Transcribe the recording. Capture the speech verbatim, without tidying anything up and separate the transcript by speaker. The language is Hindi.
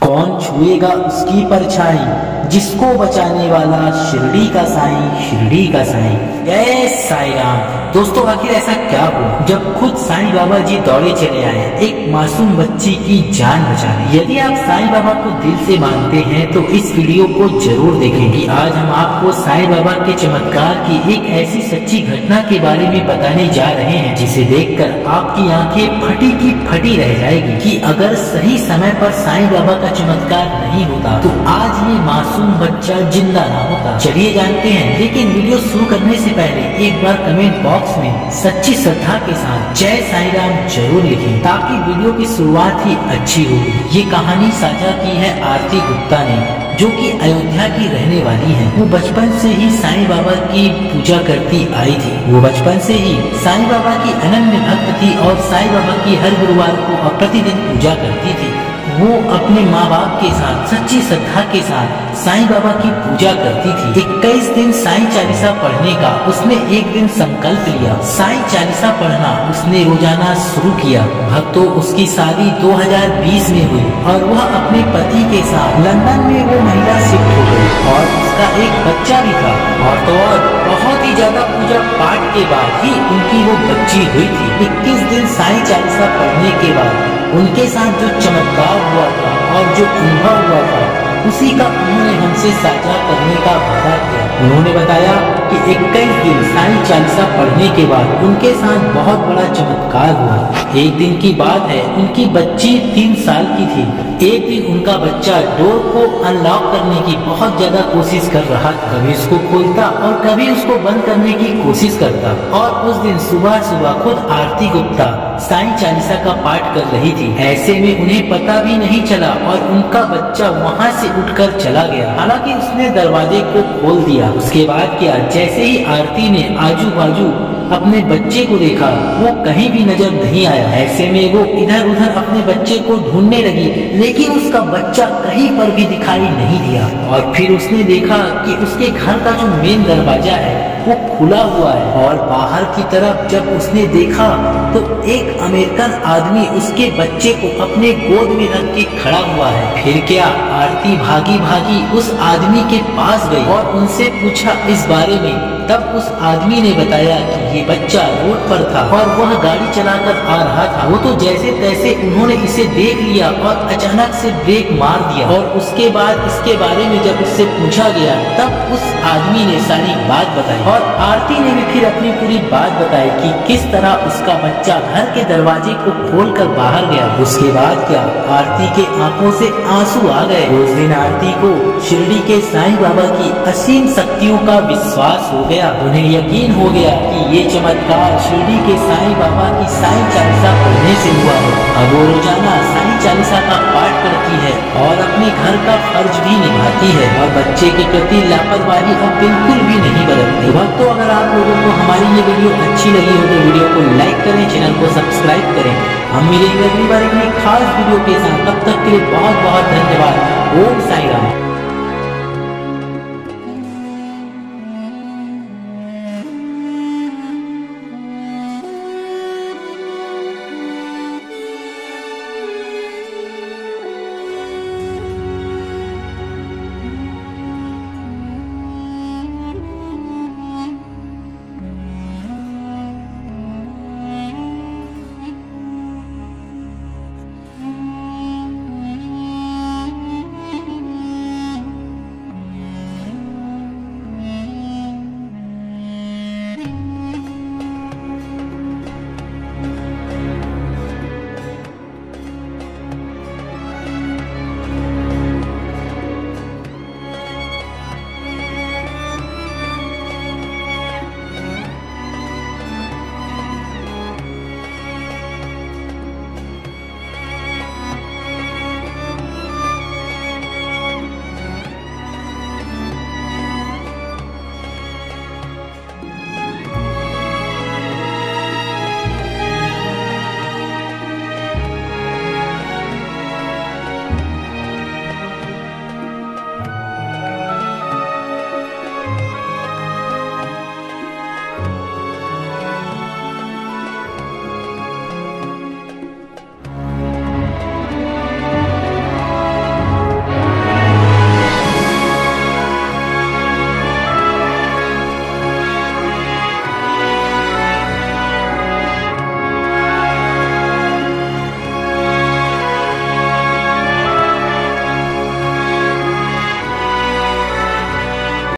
Speaker 1: कौन छुएगा उसकी परछाई, जिसको बचाने वाला शिरडी का साईं, शिरडी का साईं। जय साईं राम। दोस्तों आखिर ऐसा क्या हुआ जब खुद साईं बाबा जी दौड़े चले आए एक मासूम बच्ची की जान बचाने। यदि आप साईं बाबा को दिल से मानते हैं तो इस वीडियो को जरूर देखेंगे। आज हम आपको साईं बाबा के चमत्कार की एक ऐसी सच्ची घटना के बारे में बताने जा रहे हैं जिसे देखकर आपकी आंखें फटी की फटी रह जाएगी कि अगर सही समय पर साईं बाबा का चमत्कार नहीं होता तो आज ये मासूम बच्चा जिंदा ना होता। चलिए जानते हैं, लेकिन वीडियो शुरू करने से पहले एक बार कमेंट बॉक्स में सच्ची श्रद्धा के साथ जय साईं राम जरूर लिखें ताकि वीडियो की शुरुआत ही अच्छी हो। ये कहानी साझा की है आरती गुप्ता ने, जो कि अयोध्या की रहने वाली है। वो बचपन से ही साईं बाबा की पूजा करती आई थी। वो बचपन से ही साईं बाबा की अनन्य भक्त थी और साईं बाबा की हर गुरुवार को प्रतिदिन पूजा करती थी। वो अपने माँ बाप के साथ सच्ची श्रद्धा के साथ साईं बाबा की पूजा करती थी। इक्कीस दिन साईं चालीसा पढ़ने का उसने एक दिन संकल्प लिया। साईं चालीसा पढ़ना उसने रोजाना शुरू किया। भक्तों, उसकी शादी दो हज़ार बीस में हुई और वह अपने पति के साथ लंदन में वो महिला शिफ्ट हो गई और उसका एक बच्चा भी था। और तो और बहुत ही ज्यादा पूजा पाठ के बाद ही उनकी वो बच्ची हुई थी। इक्कीस दिन साईं चालीसा पढ़ने के बाद उनके साथ जो चमत्कार हुआ था और जो अनुभव हुआ था उसी का उन्होंने हमसे साझा करने का वादा किया। उन्होंने बताया कि इक्कीस दिन साईं चालीसा पढ़ने के बाद उनके साथ बहुत बड़ा चमत्कार हुआ। एक दिन की बात है, उनकी बच्ची तीन साल की थी। एक दिन उनका बच्चा डोर को अनलॉक करने की बहुत ज्यादा कोशिश कर रहा था। कभी उसको खोलता और कभी उसको बंद करने की कोशिश करता। और उस दिन सुबह सुबह खुद आरती गुप्ता साईं चालीसा का पाठ कर रही थी। ऐसे में उन्हें पता भी नहीं चला और उनका बच्चा वहाँ से उठकर चला गया। हालांकि उसने दरवाजे को खोल दिया। उसके बाद क्या, जैसे ही आरती ने आजू बाजू अपने बच्चे को देखा वो कहीं भी नजर नहीं आया। ऐसे में वो इधर उधर अपने बच्चे को ढूंढने लगी, लेकिन उसका बच्चा कहीं पर भी दिखाई नहीं दिया। और फिर उसने देखा कि उसके घर का जो मेन दरवाजा है वो खुला हुआ है और बाहर की तरफ जब उसने देखा तो एक अमेरिकन आदमी उसके बच्चे को अपने गोद में रख के खड़ा हुआ है। फिर क्या, आरती भागी भागी उस आदमी के पास गई और उनसे पूछा इस बारे में। तब उस आदमी ने बताया कि ये बच्चा रोड पर था और वह गाड़ी चलाकर आ रहा था। वो तो जैसे तैसे उन्होंने इसे देख लिया और अचानक से ब्रेक मार दिया। और उसके बाद इसके बारे में जब उससे पूछा गया तब उस आदमी ने सारी बात बताई और आरती ने भी फिर अपनी पूरी बात बताई कि किस तरह उसका बच्चा घर के दरवाजे को खोलकर बाहर गया। उसके बाद क्या, आरती के आंखों से आंसू आ गए। उस दिन आरती को शिरडी के साईं बाबा की असीम शक्तियों का विश्वास हो गया। उन्हें यकीन हो गया कि ये चमत्कार शिरडी के साईं बाबा की साईं चालीसा पढ़ने से हुआ है। अब वो रोजाना साईं चालीसा का पाठ करती है और अपने घर का फर्ज भी निभाती है और बच्चे के प्रति लापरवाही अब बिल्कुल भी नहीं बरतती। तो अगर आप लोगों को हमारी ये वीडियो अच्छी लगी हो तो वीडियो को लाइक करें, चैनल को सब्सक्राइब करें। हम मिलेंगे अगली बार एक खास वीडियो के साथ। तब तक के लिए बहुत बहुत धन्यवाद। ओम साईं राम।